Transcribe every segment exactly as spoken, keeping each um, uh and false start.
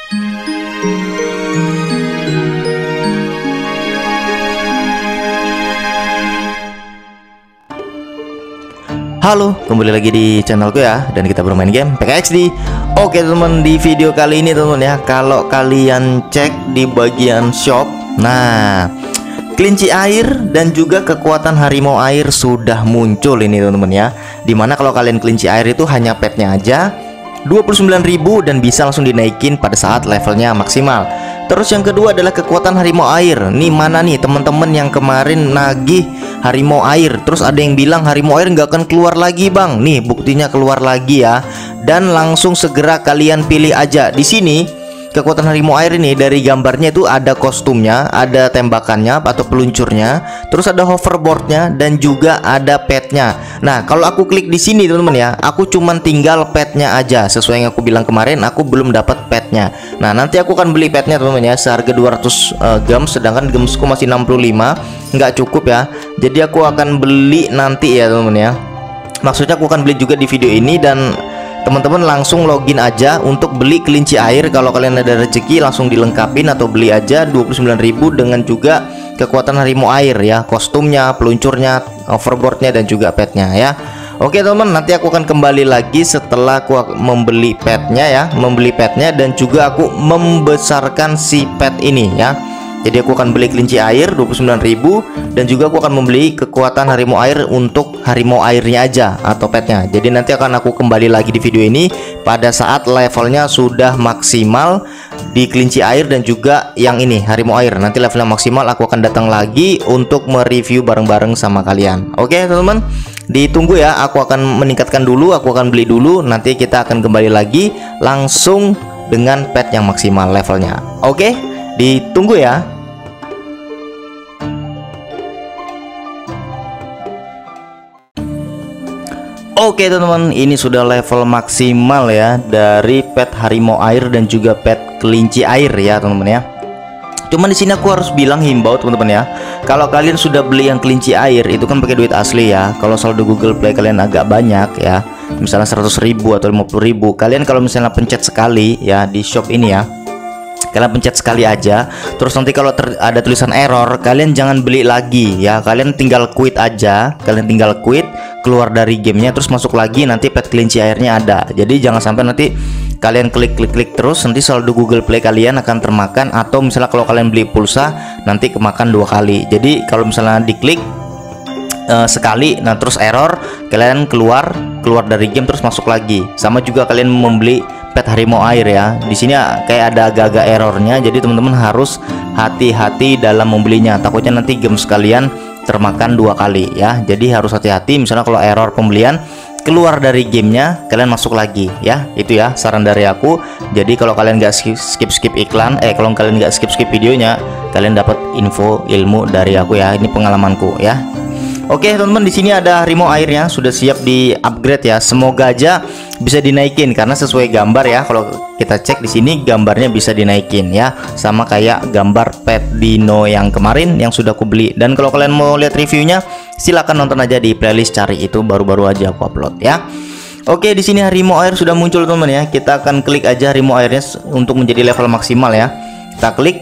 Halo, kembali lagi di channelku ya, dan kita bermain game P K X D. Oke teman, di video kali ini teman ya, kalau kalian cek di bagian shop, nah kelinci air dan juga kekuatan harimau air sudah muncul ini teman-teman ya. Dimana kalau kalian kelinci air itu hanya petnya aja dua puluh sembilan ribu dan bisa langsung dinaikin pada saat levelnya maksimal. Terus yang kedua adalah kekuatan harimau air. Nih mana nih teman-teman yang kemarin nagih harimau air, terus ada yang bilang harimau air nggak akan keluar lagi bang. Nih buktinya keluar lagi ya. Dan langsung segera kalian pilih aja. Di sini kekuatan harimau air ini dari gambarnya itu ada kostumnya, ada tembakannya atau peluncurnya, terus ada hoverboardnya dan juga ada petnya. Nah kalau aku klik di sini teman-teman ya, aku cuman tinggal petnya aja. Sesuai yang aku bilang kemarin, aku belum dapat petnya. Nah nanti aku akan beli petnya teman-teman ya, seharga dua ratus uh, gems, sedangkan gemsku masih enam puluh lima, nggak cukup ya. Jadi aku akan beli nanti ya teman-teman ya. Maksudnya aku akan beli juga di video ini, dan teman-teman langsung login aja untuk beli kelinci air. Kalau kalian ada rezeki langsung dilengkapin atau beli aja dua puluh sembilan ribu dengan juga kekuatan harimau air ya, kostumnya, peluncurnya, overboardnya dan juga petnya ya. Oke teman-teman, nanti aku akan kembali lagi setelah aku membeli petnya ya, membeli petnya dan juga aku membesarkan si pet ini ya. Jadi aku akan beli kelinci air dua puluh sembilan ribu dan juga aku akan membeli kekuatan harimau air untuk harimau airnya aja atau petnya. Jadi nanti akan aku kembali lagi di video ini pada saat levelnya sudah maksimal di kelinci air dan juga yang ini harimau air. Nanti levelnya maksimal aku akan datang lagi untuk mereview bareng-bareng sama kalian. Oke teman-teman, ditunggu ya, aku akan meningkatkan dulu, aku akan beli dulu, nanti kita akan kembali lagi langsung dengan pet yang maksimal levelnya. Oke, ditunggu ya. Oke teman-teman, ini sudah level maksimal ya dari pet harimau air dan juga pet kelinci air ya teman-teman ya. Cuman di sini aku harus bilang himbau teman-teman ya. Kalau kalian sudah beli yang kelinci air itu kan pakai duit asli ya. Kalau saldo Google Play kalian agak banyak ya, misalnya seratus ribu atau lima puluh ribu, kalian kalau misalnya pencet sekali ya di shop ini ya, kalian pencet sekali aja, terus nanti kalau ada tulisan error, kalian jangan beli lagi ya, kalian tinggal quit aja, kalian tinggal quit, keluar dari gamenya, terus masuk lagi, nanti pet kelinci airnya ada. Jadi jangan sampai nanti kalian klik klik klik terus, nanti saldo Google Play kalian akan termakan, atau misalnya kalau kalian beli pulsa nanti kemakan dua kali. Jadi kalau misalnya diklik uh, sekali, nah terus error, kalian keluar keluar dari game terus masuk lagi. Sama juga kalian membeli pet harimau air ya, di sini kayak ada agak-agak errornya, jadi teman-teman harus hati-hati dalam membelinya, takutnya nanti game sekalian termakan dua kali ya. Jadi harus hati-hati, misalnya kalau error pembelian, keluar dari gamenya, kalian masuk lagi ya. Itu ya saran dari aku. Jadi kalau kalian nggak skip skip skip iklan, eh kalau kalian nggak skip skip videonya, kalian dapat info ilmu dari aku ya. Ini pengalamanku ya. Oke teman-teman, di sini ada harimau airnya sudah siap di upgrade ya. Semoga aja bisa dinaikin karena sesuai gambar ya. Kalau kita cek di sini gambarnya bisa dinaikin ya, sama kayak gambar pet dino yang kemarin yang sudah aku beli. Dan kalau kalian mau lihat reviewnya, silakan nonton aja di playlist, cari itu baru-baru aja aku upload ya. Oke, di sini harimau air sudah muncul teman-teman ya. Kita akan klik aja harimau airnya untuk menjadi level maksimal ya. Kita klik.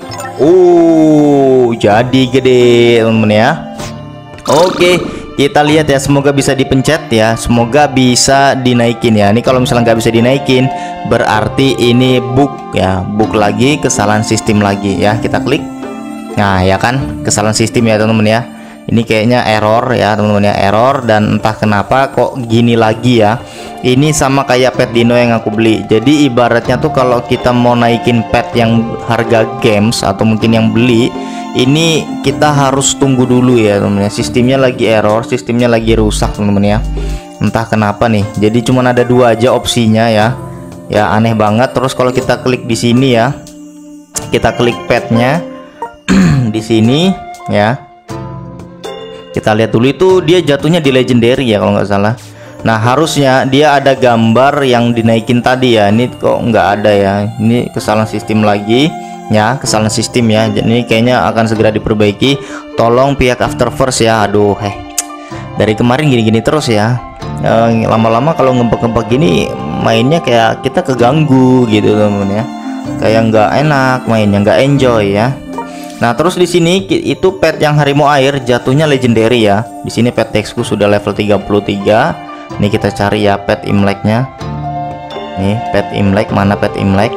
Oh, jadi gede teman-teman ya. Oke, kita lihat ya, semoga bisa dipencet ya, semoga bisa dinaikin ya. Ini kalau misalnya nggak bisa dinaikin, berarti ini bug ya, bug lagi, kesalahan sistem lagi ya. Kita klik. Nah ya kan, kesalahan sistem ya teman-teman ya. Ini kayaknya error ya teman-teman ya, error, dan entah kenapa kok gini lagi ya. Ini sama kayak pet dino yang aku beli. Jadi ibaratnya tuh kalau kita mau naikin pet yang harga games atau mungkin yang beli, ini kita harus tunggu dulu ya teman-teman ya. Sistemnya lagi error, sistemnya lagi rusak teman-teman ya. Entah kenapa nih. Jadi cuma ada dua aja opsinya ya. Ya aneh banget. Terus kalau kita klik di sini ya, kita klik petnya di sini ya. Kita lihat dulu, itu dia jatuhnya di legendary ya kalau nggak salah. Nah harusnya dia ada gambar yang dinaikin tadi ya. Ini kok nggak ada ya. Ini kesalahan sistem lagi ya, kesalahan sistem ya. Jadi ini kayaknya akan segera diperbaiki. Tolong pihak Afterverse ya. Aduh, heh, dari kemarin gini-gini terus ya. Lama-lama kalau ngembak-ngembak gini mainnya kayak kita keganggu gitu teman-teman ya. kayak nggak enak mainnya, nggak enjoy ya. Nah terus di sini itu pet yang harimau air jatuhnya legendary ya. Di sini pet dexku sudah level tiga puluh tiga. Nih kita cari ya pet imleknya. Nih pet imlek, mana pet imlek?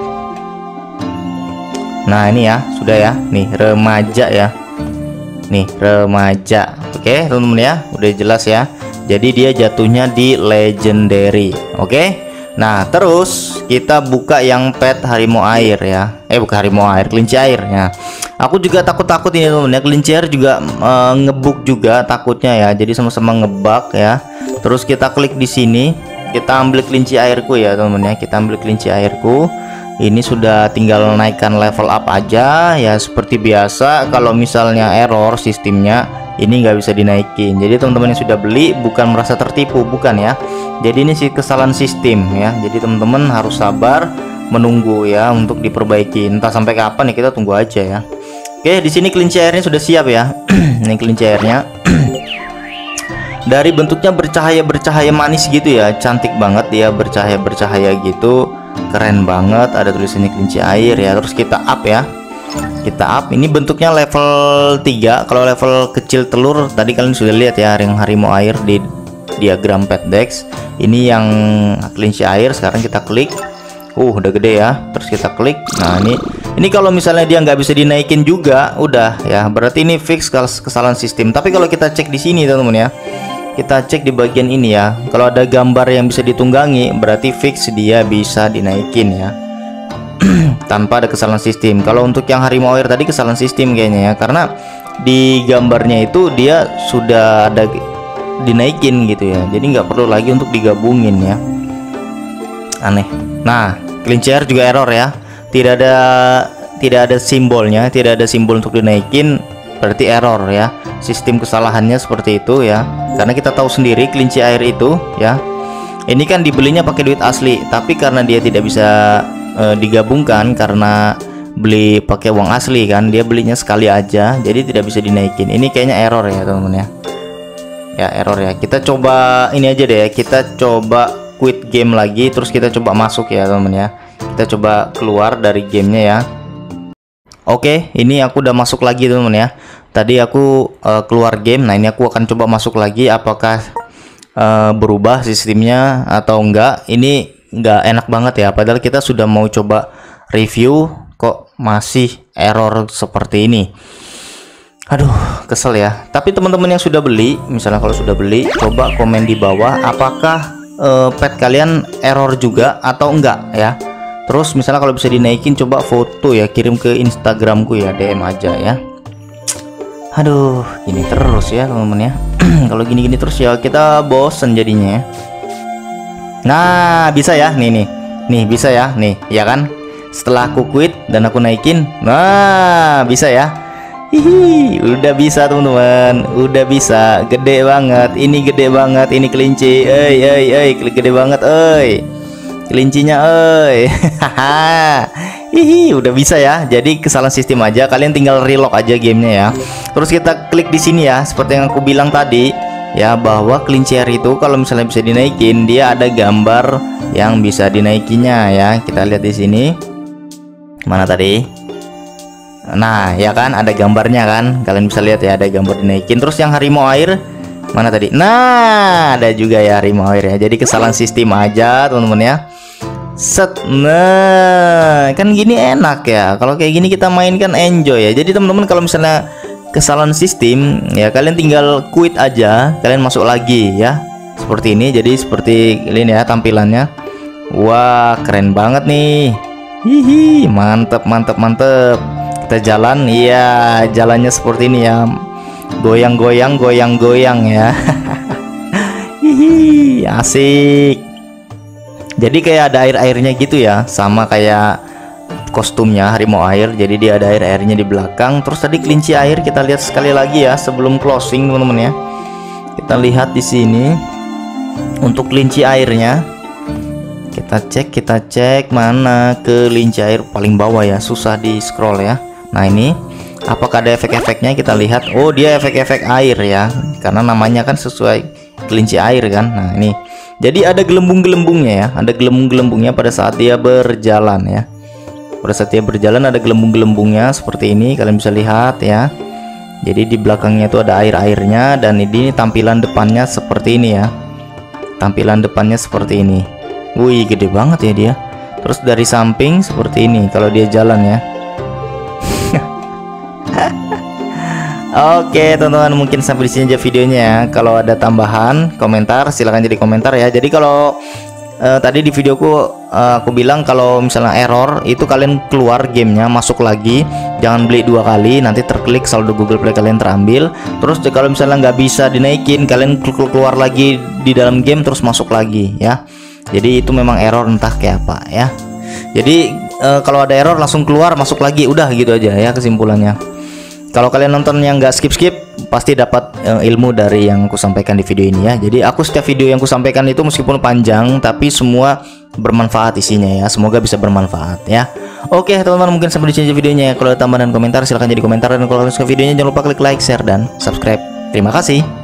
Nah ini ya sudah ya, nih remaja ya. Nih remaja. Oke teman-teman ya, udah jelas ya. Jadi dia jatuhnya di legendary. Oke. Nah terus kita buka yang pet harimau air ya. Eh bukan harimau air, kelinci air ya. Aku juga takut-takut ini teman-teman ya. Kelinci air juga e, ngebug juga takutnya ya. Jadi sama-sama ngebug ya. Terus kita klik di sini, kita ambil kelinci airku ya teman-teman ya. Kita ambil kelinci airku. Ini sudah tinggal naikkan level up aja ya, seperti biasa. Kalau misalnya error sistemnya, ini nggak bisa dinaikin. Jadi teman-teman yang sudah beli bukan merasa tertipu, bukan ya. Jadi ini sih kesalahan sistem ya. Jadi teman-teman harus sabar menunggu ya untuk diperbaiki. Entah sampai kapan ya, kita tunggu aja ya. Oke, di sini kelinci airnya sudah siap ya. Ini kelinci airnya. Dari bentuknya bercahaya-bercahaya manis gitu ya, cantik banget dia, bercahaya-bercahaya gitu, keren banget. Ada tulisannya kelinci air ya. Terus kita up ya. Kita up, ini bentuknya level tiga. Kalau level kecil telur tadi kalian sudah lihat ya, yang harimau air di diagram pet dex. Ini yang kelinci air. Sekarang kita klik, uh udah gede ya. Terus kita klik. Nah ini ini kalau misalnya dia nggak bisa dinaikin juga, udah ya, berarti ini fix kesalahan sistem. Tapi kalau kita cek di sini teman-teman ya, kita cek di bagian ini ya, kalau ada gambar yang bisa ditunggangi, berarti fix dia bisa dinaikin ya. Tanpa ada kesalahan sistem. Kalau untuk yang harimau air tadi kesalahan sistem kayaknya ya, karena di gambarnya itu dia sudah ada dinaikin gitu ya, jadi nggak perlu lagi untuk digabungin ya. Aneh. Nah kelinci air juga error ya, tidak ada tidak ada simbolnya, tidak ada simbol untuk dinaikin, berarti error ya. Sistem kesalahannya seperti itu ya, karena kita tahu sendiri kelinci air itu ya, ini kan dibelinya pakai duit asli, tapi karena dia tidak bisa e, digabungkan karena beli pakai uang asli kan, dia belinya sekali aja, jadi tidak bisa dinaikin. Ini kayaknya error ya teman-teman ya. Ya error ya. Kita coba ini aja deh, kita coba quit game lagi, terus kita coba masuk ya teman-teman ya. Kita coba keluar dari gamenya ya. Oke, ini aku udah masuk lagi teman-teman ya. Tadi aku uh, keluar game. Nah ini aku akan coba masuk lagi, apakah uh, berubah sistemnya atau enggak. Ini enggak enak banget ya, padahal kita sudah mau coba review kok masih error seperti ini. Aduh, kesel ya. Tapi teman-teman yang sudah beli, misalnya kalau sudah beli, coba komen di bawah apakah uh, pet kalian error juga atau enggak ya. Terus misalnya kalau bisa dinaikin, coba foto ya, kirim ke Instagramku ya, D M aja ya. Aduh, gini terus ya teman-teman ya. Kalau gini-gini terus ya kita bosen jadinya ya. Nah bisa ya, nih nih nih bisa ya, nih ya kan. Setelah aku quit dan aku naikin, nah bisa ya. Hihi, udah bisa teman-teman, udah bisa, gede banget, ini gede banget, ini kelinci, ey ey ey, gede banget, ey, kelincinya, ey, haha, hihi, udah bisa ya. Jadi kesalahan sistem aja, kalian tinggal reload aja gamenya ya. Terus kita klik di sini ya, seperti yang aku bilang tadi ya, bahwa kelinci air itu kalau misalnya bisa dinaikin, dia ada gambar yang bisa dinaikinya ya. Kita lihat di sini, mana tadi? Nah ya kan ada gambarnya kan, kalian bisa lihat ya, ada gambar dinaikin. Terus yang harimau air mana tadi? Nah ada juga ya harimau air ya. Jadi kesalahan sistem aja teman-teman ya. Set, nah kan gini enak ya. Kalau kayak gini kita main kan enjoy ya. Jadi teman-teman kalau misalnya kesalahan sistem ya, kalian tinggal quit aja, kalian masuk lagi ya, seperti ini. Jadi seperti ini ya tampilannya. Wah keren banget nih. Hihi, mantep mantep mantep. Kita jalan, iya jalannya seperti ini ya, goyang-goyang goyang-goyang ya. Hihi, asik. Jadi kayak ada air-airnya gitu ya, sama kayak kostumnya harimau air. Jadi dia ada air-airnya di belakang. Terus tadi kelinci air kita lihat sekali lagi ya sebelum closing teman-teman ya. Kita lihat di sini untuk kelinci airnya. Kita cek, kita cek mana kelinci air paling bawah ya, susah di scroll ya. Nah ini apakah ada efek-efeknya, kita lihat. Oh dia efek-efek air ya, karena namanya kan sesuai kelinci air kan. Nah ini jadi ada gelembung-gelembungnya ya, ada gelembung-gelembungnya pada saat dia berjalan ya. Pada saat dia berjalan ada gelembung-gelembungnya seperti ini, kalian bisa lihat ya. Jadi di belakangnya itu ada air-airnya, dan ini tampilan depannya seperti ini ya. Tampilan depannya seperti ini. Wih, gede banget ya dia. Terus dari samping seperti ini kalau dia jalan ya. Oke teman-teman, mungkin sampai di sini aja videonya ya. Kalau ada tambahan komentar silahkan jadi komentar ya. Jadi kalau uh, tadi di videoku uh, aku bilang kalau misalnya error itu kalian keluar gamenya, masuk lagi, jangan beli dua kali, nanti terklik saldo Google Play kalian terambil. Terus kalau misalnya nggak bisa dinaikin, kalian keluar lagi di dalam game terus masuk lagi ya. Jadi itu memang error entah kayak apa ya. Jadi uh, kalau ada error langsung keluar masuk lagi, udah gitu aja ya kesimpulannya. Kalau kalian nonton yang nggak skip-skip pasti dapat uh, ilmu dari yang aku sampaikan di video ini ya. Jadi aku setiap video yang aku sampaikan itu meskipun panjang tapi semua bermanfaat isinya ya. Semoga bisa bermanfaat ya. Oke teman-teman, mungkin sampai di sini videonya ya. Kalau ada tambahan dan komentar silahkan jadi komentar, dan kalau kalian suka videonya jangan lupa klik like, share, dan subscribe. Terima kasih.